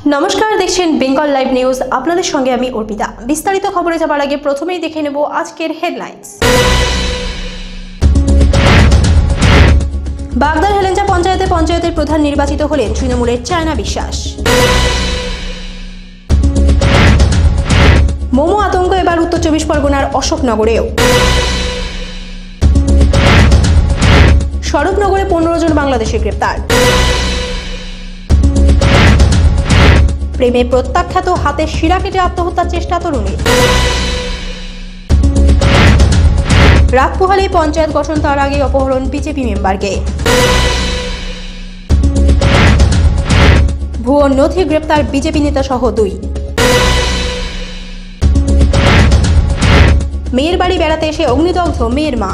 নমস্কার, দেখছেন Bengal live news. আপনাদের সঙ্গে আমি অর্পিতা। বিস্তারিত খবরে যাবার আগে প্রথমেই দেখে নেব আজকের হেডলাইন্স। বাগদার হেলেঞ্চা পঞ্চায়েতের প্রধান নির্বাচিত হলেন তৃণমূলের চায়না বিশ্বাস। মোমো আতঙ্ক এবার উত্তর 24 পরগনার অশোকনগরেও। স্বরূপনগরে 15 জন বাংলাদেশি গ্রেপ্তার। প্রেমে প্রত্যাখ্যাত, হাতে শিরা কেটে আত্মহত্যার চেষ্টা তরুণীর। রাত পোহালে পঞ্চায়েত গঠন, তার আগে অপহরণ বিজেপি মেম্বারকে। ভুয়ো নথি, গ্রেপ্তার বিজেপি নেতা সহ 2। মেয়ের বাড়ি বেড়াতে এসে অগ্নিদগ্ধ মেয়ের মা।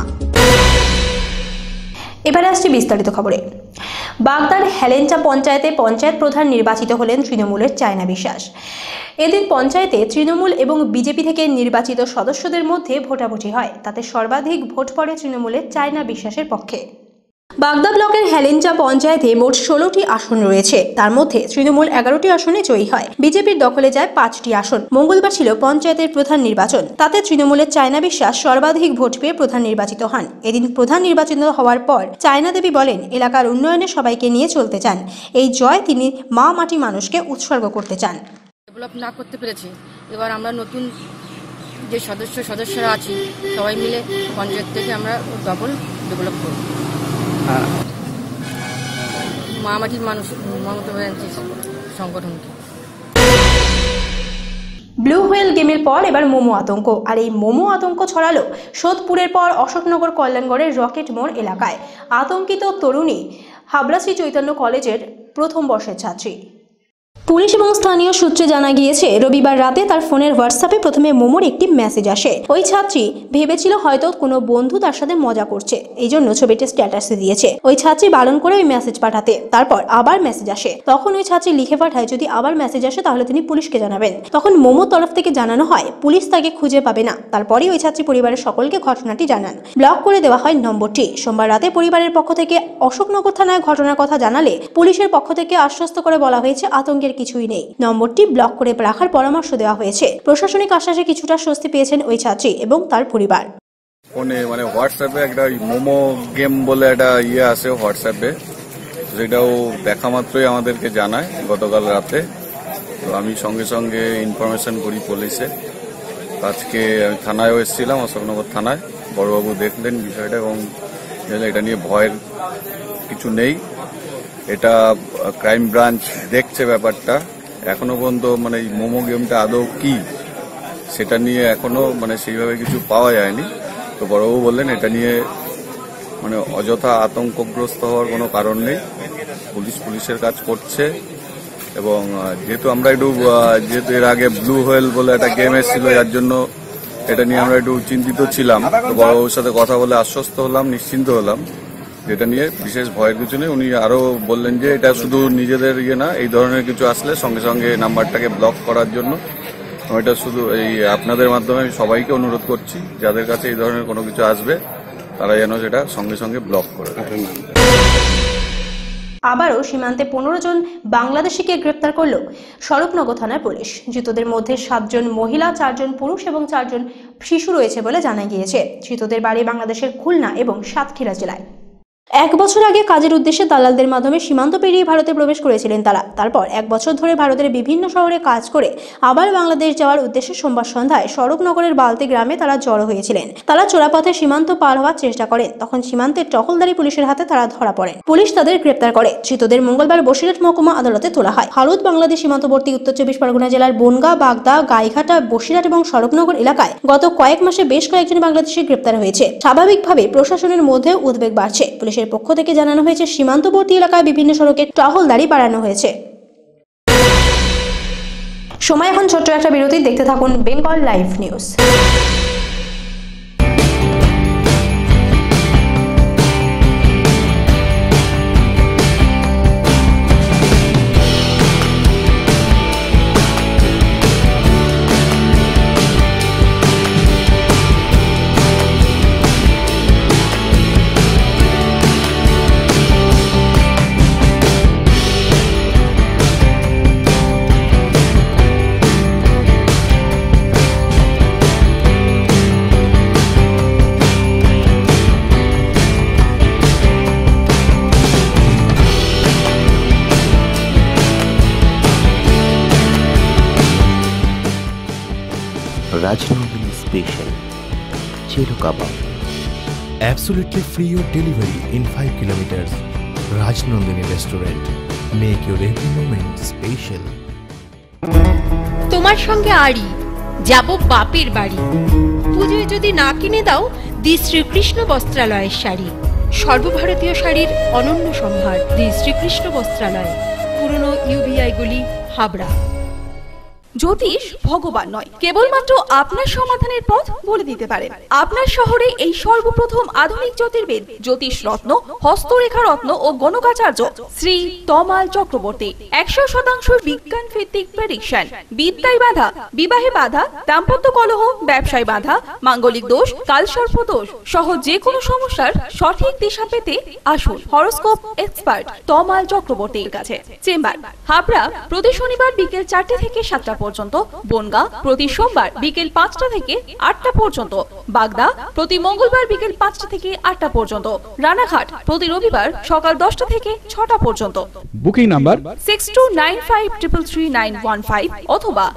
এবারে আসছে বিস্তারিত খবরে। বাগদার হেলেঞ্চা পঞ্চায়েত প্রধান নির্বাচিত হলেন তৃণমূলের চায়না বিশ্বাস। এদিন পঞ্চায়েতে তৃণমূল এবং বিজেপি থেকে নির্বাচিত সদস্যদের মধ্যে ভোটাভুটি হয়। তাতে সর্বাধিক ভোট পড়ে তৃণমূলের চায়না বিশ্বাসের পক্ষে। বাগদা ব্লকের হেলেঞ্চা পঞ্চায়েতে মোট 16টি আসন রয়েছে। তার মধ্যে তৃণমূল 11টি আসনে জয়ী হয়, বিজেপির দখলে যায় 5টি আসন। মঙ্গলবার ছিল পঞ্চায়েতের প্রধান নির্বাচন। তাতে তৃণমূলের চায়না বিশ্বাস সর্বাধিক ভোট পেয়ে প্রধান নির্বাচিত হন। এদিন প্রধান নির্বাচিত হওয়ার পর চায়না দেবী বলেন, এলাকার উন্নয়নে সবাইকে নিয়ে চলতে চান। এই জয় তিনি মা মাটি মানুষকে উৎসর্গ করতে চান। ডেভেলপ না করতে পেরেছি, এবার আমরা নতুন যে সদস্যরা আছি সবাই মিলে পঞ্চায়েত থেকে আমরা ডবল ডেভেলপ করব। মা মাটির মানুষ মমতা ব্যানার্জি সংগঠনকে। ব্লু হুয়েল গেমের পর এবার মোমো আতঙ্ক, আর এই মোমো আতঙ্ক ছড়ালো সোদপুরের পর অশোকনগর কল্যাণগড়ের রকেট মোড় এলাকায়। আতঙ্কিত তরুণী হাবড়া শ্রী চৈতন্য কলেজের প্রথম বর্ষের ছাত্রী। পুলিশ এবং স্থানীয় সূত্রে জানা গিয়েছে, রবিবার রাতে তার ফোনের হোয়াটসঅ্যাপে প্রথমে মোমোর একটি মেসেজ আসে। ওই ছাত্রী ভেবেছিল হয়তো কোনো বন্ধু তার সাথে মজা করছে, এই জন্য ছবিটি স্ট্যাটাসে দিয়েছে। ওই ছাত্রী বারণ করে ওই মেসেজ পাঠাতে। তারপর আবার মেসেজ আসে, তখন ওই ছাত্রী লিখে পাঠায় যদি আবার মেসেজ আসে তাহলে তিনি পুলিশকে জানাবেন। তখন মোমোর তরফ থেকে জানানো হয় পুলিশ তাকে খুঁজে পাবে না। তারপরেই ওই ছাত্রী পরিবারের সকলকে ঘটনাটি জানান। ব্লক করে দেওয়া হয় নম্বরটি। সোমবার রাতে পরিবারের পক্ষ থেকে অশোকনগর থানায় ঘটনার কথা জানালে পুলিশের পক্ষ থেকে আশ্বস্ত করে বলা হয়েছে আতঙ্কের কিছুই নেই। নম্বরটি ব্লক করে রাখার পরামর্শ দেওয়া হয়েছে। প্রশাসনিক আশ্বাসে কিছুটা স্বস্তি পেয়েছেন ওই ছাত্রী এবং তার পরিবার। ফোনে হোয়াটসঅ্যাপে একটা মোমো গেম বলে একটা আসে হোয়াটসঅ্যাপে, সেটাও দেখা মাত্রই আমাদেরকে জানায় গতকাল রাতে। তো আমি সঙ্গে সঙ্গে ইনফরমেশন করি পুলিশে। আজকে আমি থানায়ও এসেছিলাম, অশোকনগর থানায়। বড়বাবু দেখলেন বিষয়টা এবং এটা নিয়ে ভয়ের কিছু নেই। এটা ক্রাইম ব্রাঞ্চ দেখছে ব্যাপারটা। এখনো পর্যন্ত এই মোমো গেমটা আদৌ কি সেটা নিয়ে এখনো সেইভাবে কিছু পাওয়া যায়নি। তো বড়বাবু বললেন এটা নিয়ে অযথা আতঙ্কগ্রস্ত হওয়ার কোনো কারণ নেই। পুলিশের কাজ করছে। এবং যেহেতু আমরা যেহেতু এর আগে ব্লু হুয়েল বলে একটা গেম এসেছিল, যার জন্য এটা নিয়ে আমরা একটু চিন্তিত ছিলাম। তো বড়বাবুর সাথে কথা বলে আশ্বস্ত হলাম, নিশ্চিন্ত হলাম, যেটা নিয়ে বিশেষ ভয়ের কিছু নেই। উনি আরো বললেন যে এটা শুধু নিজেদের না, এই ধরনের কিছু আসলে সঙ্গে সঙ্গে নাম্বারটাকে ব্লক করার জন্য। এটা শুধু এই আপনাদের মাধ্যমে আমি সবাইকে অনুরোধ করছি, যাদের কাছে এই ধরনের কোনো কিছু আসবে তারা যেন সেটা সঙ্গে সঙ্গে ব্লক করে দেয়। আবারও সীমান্তে 15 জন বাংলাদেশিকে গ্রেপ্তার করল স্বরূপনগর থানার পুলিশ। ধৃতদের মধ্যে 7 জন মহিলা, 4 জন পুরুষ এবং 4 জন শিশু রয়েছে বলে জানা গিয়েছে। ধৃতদের বাড়ি বাংলাদেশের খুলনা এবং সাতক্ষীরা জেলায়। 1 বছর আগে কাজের উদ্দেশ্যে দালালদের মাধ্যমে সীমান্ত পেরিয়ে ভারতে প্রবেশ করেছিলেন তারা। তারপর 1 বছর ধরে ভারতের বিভিন্ন শহরে কাজ করে আবার বাংলাদেশ যাওয়ার উদ্দেশ্যে সোমবার সন্ধ্যায় স্বরূপনগরের বালতি গ্রামে তারা জড়ো হয়েছিলেন। তারা চোরাপথে সীমান্ত পার হওয়ার চেষ্টা করেন। তখন সীমান্তের টহলদারি পুলিশের হাতে তারা ধরা পড়েন। পুলিশ তাদের গ্রেপ্তার করে। ধৃতদের মঙ্গলবার বসিরহাট মহকুমা আদালতে তোলা হয়। ভারত বাংলাদেশ সীমান্তবর্তী উত্তর 24 পরগনা জেলার বনগাঁ, বাগদা, গাইঘাটা, বসিরহাট এবং স্বরূপনগর এলাকায় গত কয়েক মাসে বেশ কয়েকজন বাংলাদেশি গ্রেপ্তার হয়েছে। স্বাভাবিকভাবে প্রশাসনের মধ্যে উদ্বেগ বাড়ছে। পুলিশের পক্ষ থেকে জানানো হয়েছে সীমান্তবর্তী এলাকায় বিভিন্ন সড়কে টহলদারি বাড়ানো হয়েছে। সময় এখন ছোট্ট একটা বিরতি। দেখতে থাকুন Bengal live news. Rajnandini Special Chelo Kebab. Absolutely free your delivery in 5 kilometers. Rajnandini Restaurant. Make your every moment special. তোমার সঙ্গে আড়ি যাব বাপের বাড়ি। পুজোয় যদি না কিনে দাও দি শ্রীকৃষ্ণ বস্ত্রালয়ের শাড়ি। সর্বভারতীয় শাড়ির অনন্য সম্ভার দি শ্রীকৃষ্ণ বস্ত্রালয়, পুরনো ইউবিআই গলি, হাবড়া। জ্যোতিষ ভগবান নয়, কেবলমাত্র আপনার সমাধানের পথ বলে দিতে পারেন। আপনার শহরে এই সর্বপ্রথম আধুনিক জ্যোতির্বিদ, জ্যোতিষ রত্ন, হস্তরেখা রত্ন ও গণকাচার্য শ্রী তমাল চক্রবর্তী। 100% বিজ্ঞান ভিত্তিক প্রেডিকশন। বিদ্যায় বাধা, বিবাহে বাধা, দাম্পত্য কলহ, ব্যবসায় বাধা, মাঙ্গলিক দোষ, কালসর্প দোষ সহ যে কোনো সমস্যার সঠিক দিশা পেতে আসুন হরোস্কোপ এক্সপার্ট তমাল চক্রবর্তীর কাছে। চেম্বার হাবড়া প্রতি শনিবার বিকেল 4টে থেকে 7টা পর্যন্ত, বনগা প্রতি সোমবার বিকেল 5টা থেকে 8টা পর্যন্ত, বাগদা প্রতি মঙ্গলবার বিকেল 5টা থেকে 8টা পর্যন্ত, রানাঘাট প্রতি রবিবার সকাল 10টা থেকে 6টা পর্যন্ত। বুকিং নাম্বার 6295333915 অথবা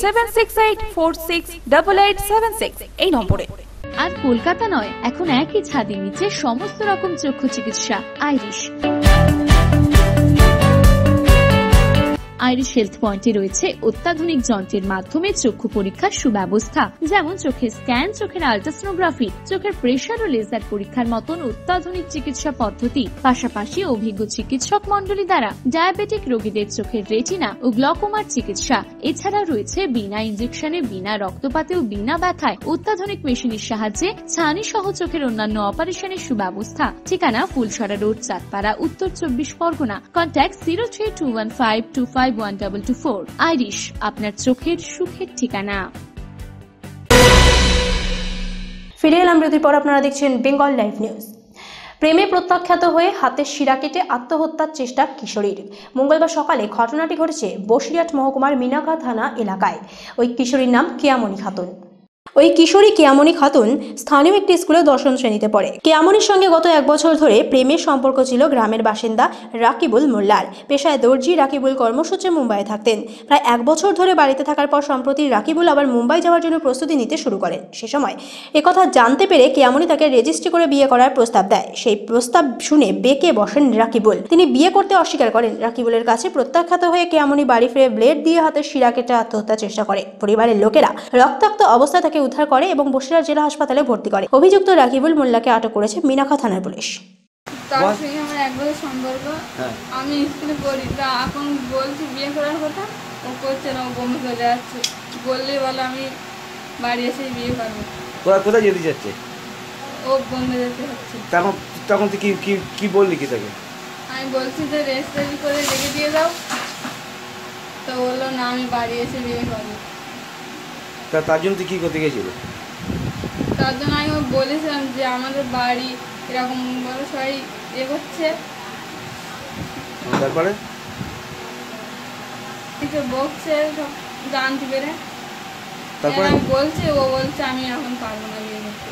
8768468876 এই নম্বরে। আর কলকাতা নয়, এখন একই ছাদের নিচে সমস্ত রকম চক্ষু চিকিৎসা। আইরিশ হেলথ পয়েন্টে রয়েছে অত্যাধুনিক যন্ত্রের মাধ্যমে চক্ষু পরীক্ষার সুব্যবস্থা, যেমন চোখের স্ক্যান, চোখের আল্ট্রাসোনোগ্রাফি, চোখের প্রেসার ও লেজার পরীক্ষার মতন অত্যাধুনিক চিকিৎসা পদ্ধতি। পাশাপাশি অভিজ্ঞ চিকিৎসক মন্ডলী দ্বারা ডায়াবেটিক রোগীদের চোখের রেটিনা ও গ্লকোমার চিকিৎসা। এছাড়া রয়েছে বিনা ইনজেকশনে, বিনা রক্তপাতে ও বিনা ব্যথায় অত্যাধুনিক মেশিনের সাহায্যে ছানি সহ চোখের অন্যান্য অপারেশনের সুব্যবস্থা। ঠিকানা ফুলসরা রোড, চাঁদপাড়া, উত্তর 24 পরগনা। কন্ট্যাক্ট 0321525124। আইরিশ, আপনার চোখের সুখের ঠিকানা। ফিরে এলাম বিরতির পর। আপনারা দেখছেন বেঙ্গল লাইভ নিউজ। প্রেমে প্রত্যাখ্যাত হয়ে হাতের শিরা কেটে আত্মহত্যার চেষ্টা কিশোরীর। মঙ্গলবার সকালে ঘটনাটি ঘটেছে বসিরহাট মহকুমার মিনাখা থানা এলাকায়। ওই কিশোরীর নাম কেয়ামনি খাতুন। ওই কিশোরী কেয়ামনি খাতুন স্থানীয় একটি স্কুলে 10ম শ্রেণীতে পড়ে। কেয়ামনির সঙ্গে গত 1 বছর ধরে প্রেমের সম্পর্ক ছিল গ্রামের বাসিন্দা রাকিবুল মোল্লার। পেশায় দর্জি রাকিবুল কর্মসূত্রে মুম্বাইয়ে থাকতেন। প্রায় 1 বছর ধরে বাড়িতে থাকার পর সম্প্রতি রাকিবুল আবার মুম্বাই যাওয়ার জন্য প্রস্তুতি নিতে শুরু করেন। সে সময় একথা জানতে পেরে কেয়ামনি তাকে রেজিস্ট্রি করে বিয়ে করার প্রস্তাব দেয়। সেই প্রস্তাব শুনে বেঁকে বসেন রাকিবুল। তিনি বিয়ে করতে অস্বীকার করেন। রাকিবুলের কাছে প্রত্যাখ্যাত হয়ে কেয়ামনি বাড়ি ফিরে ব্লেড দিয়ে হাতের শিরা কেটে আত্মহত্যার চেষ্টা করে। পরিবারের লোকেরা রক্তাক্ত অবস্থায় তাকে উদ্ধার করে এবং বসিরহাট জেলা হাসপাতালে ভর্তি করে। অভিযুক্ত রাকিবুল মোল্লাকে আটক করেছে মিনাখা থানার পুলিশ। তার সঙ্গে আমার 1 বছর সম্পর্ক। আমি স্কুলে পড়ি, তা এখন বলছি বিয়ে করার কথা, ও করছে না, ও বোম্বে চলে যাচ্ছে। বললেই বলে আমি বাড়ি এসে বিয়ে করবো। কোথায় যেতে যাচ্ছে? ও বোম্বে যেতে হচ্ছে। তখন তুই কি বললি কি তাকে? আমি বলছি যে রেজিস্ট্রি করে রেখে দিয়ে দাও, তো বললো না আমি বাড়ি এসে বিয়ে করবো। তার জন্য তুই কি করতে গেছিল? তার জন্য আমি বলেছিলাম যে আমাদের বাড়ি এরকম বলে সবাই ইয়ে করছে। তারপরে কিছু বকছে সব জানতে পেরে। তারপরে আমি বলছি, ও বলছে আমি এখন পারবো না বিয়ে করতে।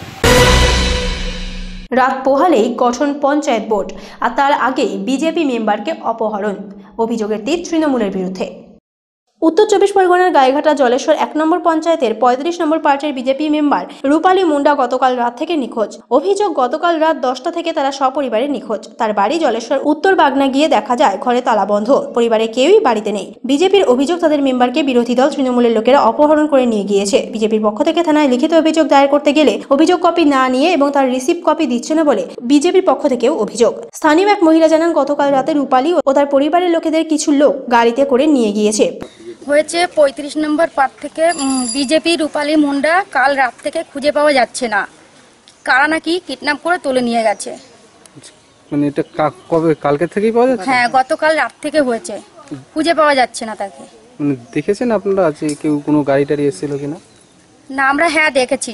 রাত পোহালেই গঠন পঞ্চায়েত বোর্ড, আর তার আগেই বিজেপি মেম্বারকে অপহরণ। অভিযোগের তীর তৃণমূলের বিরুদ্ধে। উত্তর 24 পরগনার গাইঘাটা জলেশ্বর 1 নম্বর পঞ্চায়েতের 35 নম্বর পার্টির বিজেপি মেম্বার রূপালী মুন্ডা গতকাল রাত থেকে নিখোঁজ। অভিযোগ, গতকাল রাত 10টা থেকে তারা সপরিবারে নিখোঁজ। তার বাড়ি জলেশ্বর উত্তর বাগনা গিয়ে দেখা যায় ঘরে তালা বন্ধ, পরিবারে কেউই বাড়িতে নেই। বিজেপির অভিযোগ, তাদের মেম্বারকে বিরোধী দল তৃণমূলের লোকেরা অপহরণ করে নিয়ে গিয়েছে। বিজেপির পক্ষ থেকে থানায় লিখিত অভিযোগ দায়ের করতে গেলে অভিযোগ কপি না নিয়ে এবং তার রিসিপ্ট কপি দিচ্ছে না বলে বিজেপির পক্ষ থেকেও অভিযোগ। স্থানীয় এক মহিলা জানান, গতকাল রাতে রূপালী ও তার পরিবারের লোকেদের কিছু লোক গাড়িতে করে নিয়ে গিয়েছে। হয়েছে 35 নম্বর পার্ট থেকে বিজেপি রূপালী মুন্ডা কাল রাত থেকে খুঁজে পাওয়া যাচ্ছে না। কারা নাকি কিডন্যাপ করে তুলে নিয়ে গেছে। মানে এটা কবে? কালকে থেকেই পাওয়া যাচ্ছে? হ্যাঁ, গতকাল রাত থেকে হয়েছে, খুঁজে পাওয়া যাচ্ছে না তাকে। মানে দেখেছেন আপনারা যে কেউ কোনো গাড়ি টাড়ি এসেছিল কিনা? না, আমরা হ্যাঁ দেখেছি।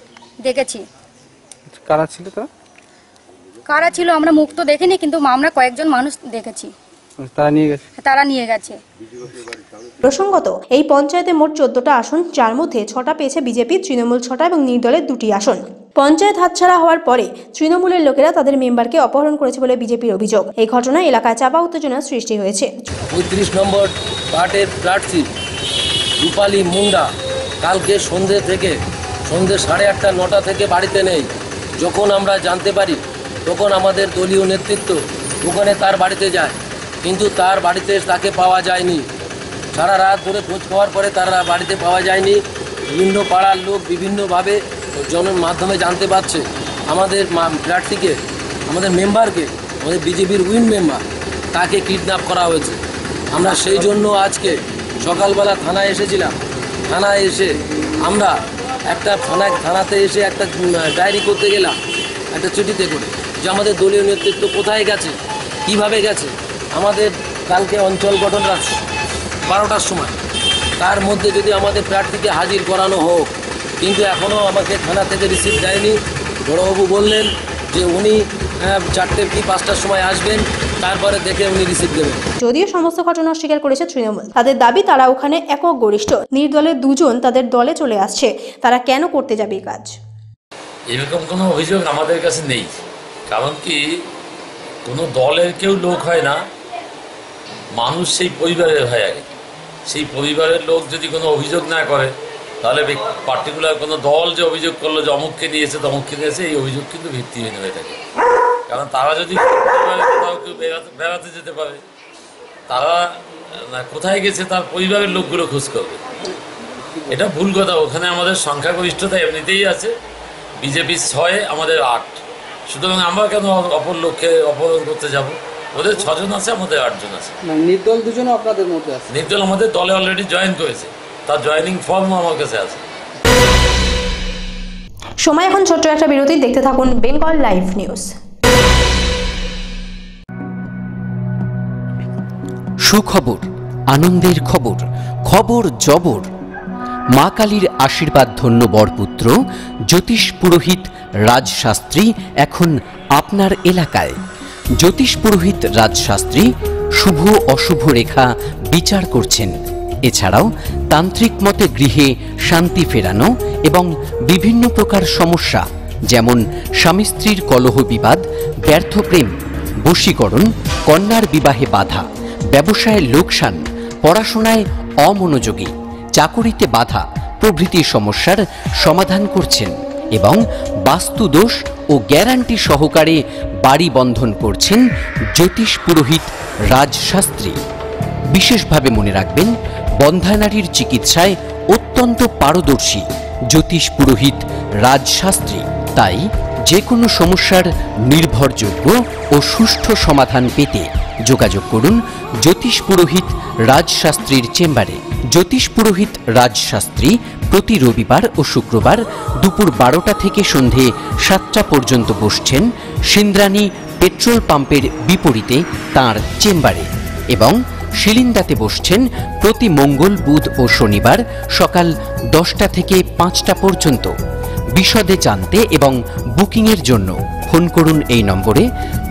কারা ছিল তা? কারা ছিল আমরা মুখ তো দেখিনি, কিন্তু আমরা কয়েকজন মানুষ দেখেছি। তারা নিয়ে গেছে। প্রসঙ্গত, এই পঞ্চায়েতে মোট 14টা আসন, যার মধ্যে 6টা পেয়েছে বিজেপি, তৃণমূল 6টা এবং নির্দলের 2টি আসন। পঞ্চায়েত হাতছাড়া হওয়ার পরে তৃণমূলের লোকেরা তাদের মেম্বারকে অপহরণ করেছে বলে বিজেপির অভিযোগ। এই ঘটনায় এলাকায় চাপা উত্তেজনার সৃষ্টি হয়েছে। 35 নম্বর পার্টের প্রার্থী রূপালী মুন্ডা কালকে সন্ধ্যে 8:30 9টা থেকে বাড়িতে নেই। যখন আমরা জানতে পারি তখন আমাদের দলীয় নেতৃত্ব ওখানে তার বাড়িতে যায়, কিন্তু তার বাড়িতে তাকে পাওয়া যায়নি। সারা রাত ধরে খোঁজ পাওয়ার পরে তার বাড়িতে পাওয়া যায়নি। বিভিন্ন পাড়ার লোক বিভিন্নভাবে মাধ্যমে জানতে পারছে আমাদের প্রার্থীকে, আমাদের মেম্বারকে, আমাদের বিজেপির উইন মেম্বার, তাকে কিডন্যাপ করা হয়েছে। আমরা সেই জন্য আজকে সকালবেলা থানায় এসেছিলাম। থানায় এসে আমরা একটা থানাতে এসে একটা ডায়েরি করতে গেলাম, একটা চিঠিতে করে, যে আমাদের দলীয় নেতৃত্ব কোথায় গেছে, কিভাবে গেছে। আমাদের কালকে অঞ্চল গঠন 12টার সময়, তার মধ্যে যদি আমাদের প্রার্থীকে হাজির করানো হোক, কিন্তু এখনও আমাকে থানা থেকে রিসিভ দেয়নি। বড়বাবু বললেন যে উনি 4টে কি 5টার সময় আসবেন, তারপরে দেখে উনি রিসিভ দেবেন। যদিও সমস্ত ঘটনা অস্বীকার করেছে তৃণমূল। তাদের দাবি তারা ওখানে একক গরিষ্ঠ, নির্দলের 2 জন তাদের দলে চলে আসছে। তারা কেন করতে যাবে এই কাজ? এরকম কোনো অভিযোগ আমাদের কাছে নেই। কারণ কি, কোনো দলের কেউ লোক হয় না, মানুষ সেই পরিবারের হয় আগে। সেই পরিবারের লোক যদি কোনো অভিযোগ না করে, তাহলে পার্টিকুলার কোনো দল যে অভিযোগ করলো যে অমুককে নিয়েছে তমুককে নিয়েছে, এই অভিযোগ কিন্তু ভিত্তিহীন হয়ে থাকে। কারণ তারা যদি কোথাও কেউ বেড়াতে যেতে পারে, তারা কোথায় গেছে তার পরিবারের লোকগুলো খোঁজ করবে, এটা ভুল কথা। ওখানে আমাদের সংখ্যাগরিষ্ঠতা এমনিতেই আছে, বিজেপির 6, আমাদের 8। সুতরাং আমরা কেন অপর লোককে অপহরণ করতে যাব? ওদের 6 জন আছে, আমাদের 8 জন আছে। নির্দল 2 জন আপনাদের মধ্যে আছে? নির্দল আমাদের দলে অলরেডি জয়েন করেছে, তার জয়েনিং ফর্মও আমার কাছে আছে। সময় এখন ছোট্ট একটা বিরতি, দেখতে থাকুন বেঙ্গল লাইভ নিউজ। সুখবর, আনন্দের খবর, খবর জবর। মা কালীর আশীর্বাদ ধন্য বরপুত্র জ্যোতিষ পুরোহিত রাজশাস্ত্রী এখন আপনার এলাকায়। জ্যোতিষ পুরোহিত রাজশাস্ত্রী শুভ অশুভ রেখা বিচার করছেন। এছাড়াও তান্ত্রিক মতে গৃহে শান্তি ফেরানো এবং বিভিন্ন প্রকার সমস্যা, যেমন স্বামী স্ত্রীর কলহ বিবাদ, ব্যর্থ প্রেম, বশীকরণ, কন্যার বিবাহে বাধা, ব্যবসায় লোকসান, পড়াশোনায় অমনোযোগী, চাকুরিতে বাধা প্রভৃতি সমস্যার সমাধান করছেন এবং বাস্তুদোষ ও গ্যারান্টি সহকারে বাড়ি বন্ধন করছেন জ্যোতিষ পুরোহিত রাজশাস্ত্রী। বিশেষভাবে মনে রাখবেন, বন্ধ্যানারীর চিকিৎসায় অত্যন্ত পারদর্শী জ্যোতিষ পুরোহিত রাজশাস্ত্রী। তাই যে কোনো সমস্যার নির্ভরযোগ্য ও সুষ্ঠু সমাধান পেতে যোগাযোগ করুন জ্যোতিষ পুরোহিত রাজশাস্ত্রীর চেম্বারে। জ্যোতিষ পুরোহিত রাজশাস্ত্রী প্রতি রবিবার ও শুক্রবার দুপুর 12টা থেকে সন্ধে 7টা পর্যন্ত বসছেন সিন্দ্রানী পেট্রোল পাম্পের বিপরীতে তাঁর চেম্বারে, এবং শিলিন্দাতে বসছেন প্রতি মঙ্গল, বুধ ও শনিবার সকাল 10টা থেকে 5টা পর্যন্ত। বিশদে জানতে এবং বুকিংয়ের জন্য ফোন করুন এই নম্বরে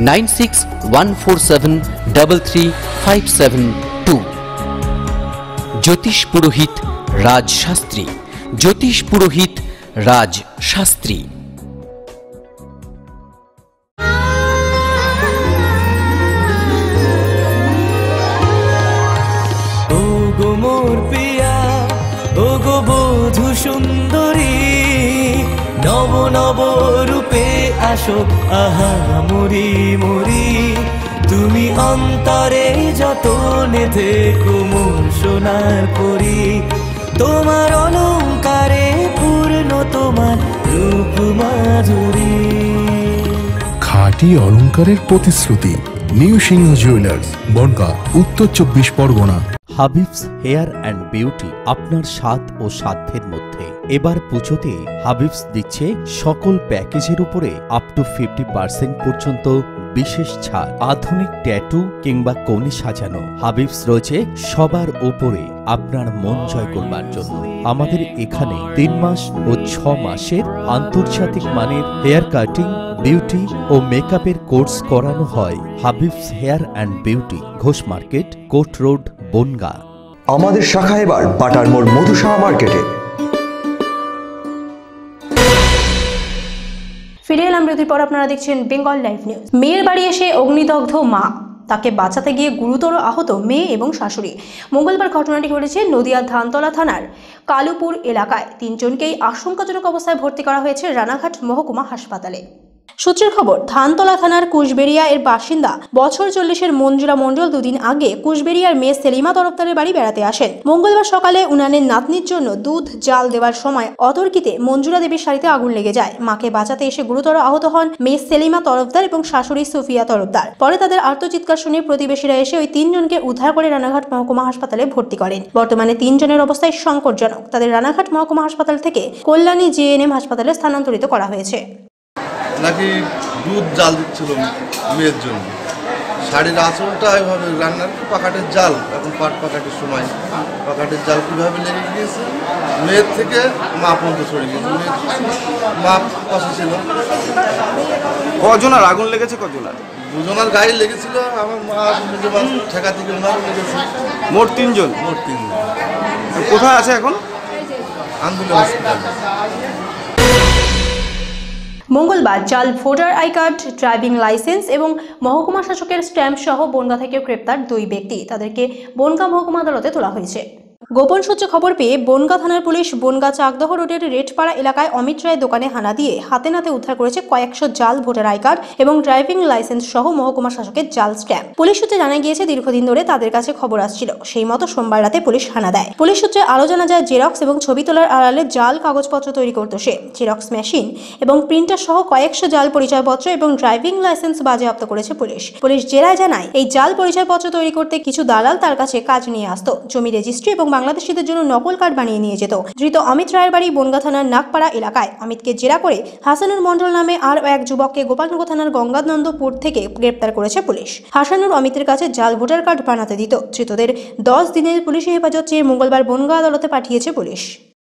9614733572। জ্যোতিষ পুরোহিত রাজশাস্ত্রী, জ্যোতিষ পুরোহিত রাজশাস্ত্রী। মোর পিয়া ও গো বধূ সুন্দরী, নব নব রূপে আসো আহা মরি মরি, তুমি অন্তরে যতনে থেকো মোর সোনার পরি, তোমার অলংকারে পূর্ণ তোমার রূপ মাধুরী। খাঁটি অলংকারের প্রতিশ্রুতি, নিউ সিংহ জুয়েলার্স, বনগাঁ, উত্তর 24 Pargana. Habibs hair and beauty, আপনার স্বাদ ও সাধ্যের মধ্যে। এবার পুজোতে হাবিবস দিচ্ছে সকল প্যাকেজের উপরে আপ টু 50% পর্যন্ত বিশেষ ছাড়। আধুনিক ট্যাটু কিংবা কোণে সাজানো, হাবিবস রয়েছে সবার উপরে আপনার মন জয় করবার জন্য। আমাদের এখানে 3 মাস ও 6 মাসের আন্তর্জাতিক মানের হেয়ার কাটিং, বিউটি ও মেকআপের কোর্স করানো হয়। Habibs hair and beauty, Ghosh market, court road, Bongaon. আমাদের শাখা এবার বাটার মোড় মধুসাহা মার্কেটে। ফিরে এলাম বিরতির পর, আপনারা দেখছেন বেঙ্গল লাইভ নিউজ। মেয়ের বাড়ি এসে অগ্নিদগ্ধ মা, তাকে বাঁচাতে গিয়ে গুরুতর আহত মেয়ে এবং শাশুড়ি। মঙ্গলবার ঘটনাটি ঘটেছে নদিয়ার ধানতলা থানার কালুপুর এলাকায়। 3 জনকেই আশঙ্কাজনক অবস্থায় ভর্তি করা হয়েছে রানাঘাট মহকুমা হাসপাতালে। সূত্রের খবর, ধানতলা থানার কুশবেড়িয়া এর বাসিন্দা বছর 40-এর মঞ্জুরা মণ্ডল 2 দিন আগে কুশবেড়িয়ার মেয়ে সেলিমা তরফদারের বাড়ি বেড়াতে আসেন। মঙ্গলবার সকালে উনানের নাতনির জন্য দুধ জাল দেওয়ার সময় অতর্কিতে মঞ্জুরা দেবীর শাড়িতে আগুন লেগে যায়। মাকে বাঁচাতে এসে গুরুতর আহত হন মেয়ে সেলিমা তরফদার এবং শাশুড়ি সুফিয়া তরফদার। পরে তাদের আর্তচিৎকার শুনে প্রতিবেশীরা এসে ওই 3 জনকে উদ্ধার করে রানাঘাট মহকুমা হাসপাতালে ভর্তি করেন। বর্তমানে 3 জনের অবস্থায় সংকটজনক। তাদের রানাঘাট মহকুমা হাসপাতাল থেকে কল্যাণী জেএনএম হাসপাতালে স্থানান্তরিত করা হয়েছে। নাকি দুধ জাল দিচ্ছিল মেয়ের জন্য, শাড়ির আঁচলটা এভাবে রান্নার পাকাটের জাল, এখন পাকাটের সময় পাকাটের জাল কীভাবে লেগে গিয়েছে মেয়ের থেকে মা পর্যন্ত সরে গিয়েছে। মা পাশে ছিল। কজনের আগুন লেগেছে? কজনের? 2 জনের গায়ে লেগেছিল, আমার মা নিজে ঠেকা থেকে ওনারও লেগেছে। মোট 3 জন। মোট 3 জন। কোথায় আছে এখন? আন্দুলে হসপিটাল। মঙ্গলবার জাল voter I card, driving licence এবং মহকুমা শাসকের স্ট্যাম্প সহ বনগাঁ থেকে গ্রেপ্তার 2 ব্যক্তি। তাদেরকে বনগাঁ মহকুমা আদালতে তোলা হয়েছে। গোপন সূত্রে খবর পেয়ে বনগাঁ থানার পুলিশ বনগাঁ চাকদহ রোডের রেটপাড়া এলাকায় অমিত রায়ের দোকানে হানা দিয়ে হাতে নাতে উদ্ধার করেছে কয়েকশো জাল ভোটার আই কার্ড এবং ড্রাইভিং লাইসেন্স সহ মহকুমা শাসকের জাল স্ট্যাম্প। পুলিশ সূত্রে জানা গিয়েছে, দীর্ঘদিন ধরে তাদের কাছে খবর আসছিল। সেই মতো সোমবার রাতে পুলিশ হানা দেয়। পুলিশ সূত্রে আরও জানা যায়, জেরক্স এবং ছবি তোলার আড়ালে জাল কাগজপত্র তৈরি করত সে। জেরক্স মেশিন এবং প্রিন্টার সহ কয়েকশো জাল পরিচয়পত্র এবং ড্রাইভিং লাইসেন্স বাজেয়াপ্ত করেছে পুলিশ। পুলিশ জেরায় জানায়, এই জাল পরিচয়পত্র তৈরি করতে কিছু দালাল তার কাছে কাজ নিয়ে আসতো। জমি রেজিস্ট্রি এবং বাংলাদেশিদের জন্য নকল কার্ড বানিয়ে নিয়ে যেত। ধৃত অমিত রায়ের বাড়ি বনগাঁ থানার নাগপাড়া এলাকায়। অমিতকে জেরা করে হাসানুর মণ্ডল নামে আর এক যুবককে গোপালনগর থানার গঙ্গানন্দপুর থেকে গ্রেপ্তার করেছে পুলিশ। হাসানুর অমিতের কাছে জাল ভোটার কার্ড বানাতে দিত। ধৃতদের 10 দিনের পুলিশি হেফাজত চেয়ে মঙ্গলবার বনগাঁ আদালতে পাঠিয়েছে পুলিশ।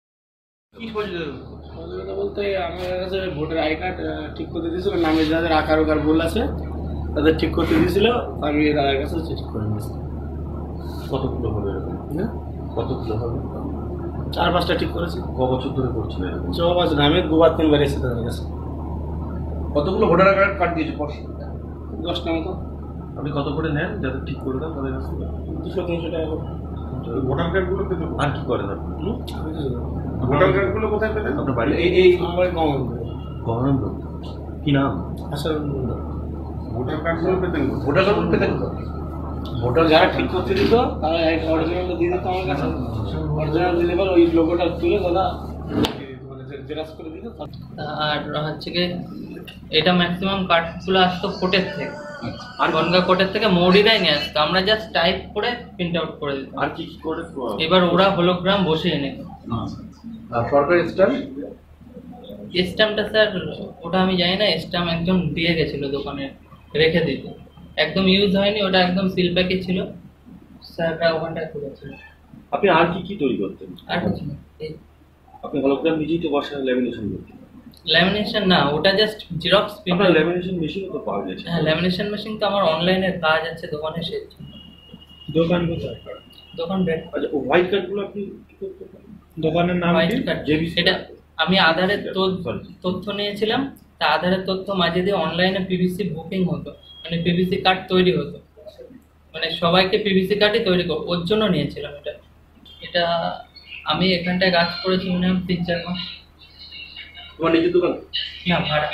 বলতে আমার কাছে ভোটার আই কার্ড ঠিক করতে দিয়েছিল, নামে যাদের আকার ওকার ভুল আছে তাদের ঠিক করতে দিয়েছিল। আমি দাদার কাছে ঠিক করে নিয়েছি। কতগুলো হবে? কতগুলো হবে? 4-5টা ঠিক করেছি। ক বছর ধরে করছিলেন? 6 বছর। আমি 2-3 বার এসেছি তাদের কাছে। কতগুলো ভোটার কার্ড দিয়েছে? 10টা মতো। আপনি কত করে নেন যাদের ঠিক করে দেন তাদের কাছে? 200-300 টাকা করে। ভোটার কার্ডগুলো কিন্তু আর কি করেন আপনি? ভোটার কার্ডগুলো কোথায় পেলেন? আপনার বাড়ি? এই আমার গভর্নমেন্ট। কি নাম? আসলে ভোটার কার্ডগুলো পেতেন? ভোটার কার্ড পেতেন? ভোটার যারা ঠিক করতে দিত তারা অরিজিনালটা দিয়ে দিত আমার কাছে। অরিজিনাল দিলে পর ওই লোগোটা তুলে দাদা জেরক্স করে দিত। আর হচ্ছে কি, এটা ম্যাক্সিমাম কার্ডগুলো আসতো কোর্টের থেকে, আর বনগাঁ কোর্টের থেকে মৌরিরাই নিয়ে আসতো। আমরা জাস্ট টাইপ করে প্রিন্ট আউট করে দিতাম। আর কি কি করে? এবার ওরা হোলোগ্রাম বসিয়ে নিত। সরকারি স্ট্যাম্প? স্ট্যাম্পটা স্যার ওটা আমি জানি না। স্ট্যাম্প একজন দিয়ে গেছিল দোকানে রেখে দিতে, একদম ইউজ হয়নি। ওটা একদম সিল প্যাকেজ ছিল, স্যাররা ওখানটায় খুলেছিল। আপনি আর কি কি তৈরি করতেন? আর কিছু না। আপনি হলোগ্রাম নিজেই তো বসান, ল্যামিনেশন করতেন? ল্যামিনেশন না, ওটা জাস্ট জেরক্স। আপনার ল্যামিনেশন মেশিনও তো পাওয়া গেছে? হ্যাঁ, ল্যামিনেশন মেশিন তো আমার অনলাইনের কাজ আছে দোকানে, সেই দোকান কোথায়? দোকান রেড। আচ্ছা, ও হোয়াইট কার্ডগুলো আপনি কি করতে পারেন? দোকানের নাম হোয়াইট কার্ড। এটা আমি আধারের তথ্য নিয়েছিলাম, তা আধারের তথ্য মাঝে দিয়ে অনলাইনে পিভিসি বুকিং হতো, মানে পিভিসি কার্ড তৈরি হতো, মানে সবাইকে পিভিসি কার্ডই তৈরি করো, ওর জন্য নিয়েছিলাম এটা। এটা আমি এখানটায় কাজ করেছি মনে হয় 3-4 মাস। তোমার নিজের দোকান? না, ভাড়া।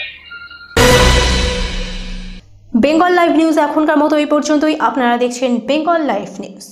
বেঙ্গল লাইভ নিউজ এখনকার মতো এই পর্যন্তই। আপনারা দেখছেন বেঙ্গল লাইভ নিউজ।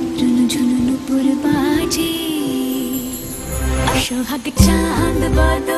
সোহাগ চাঁদ বদ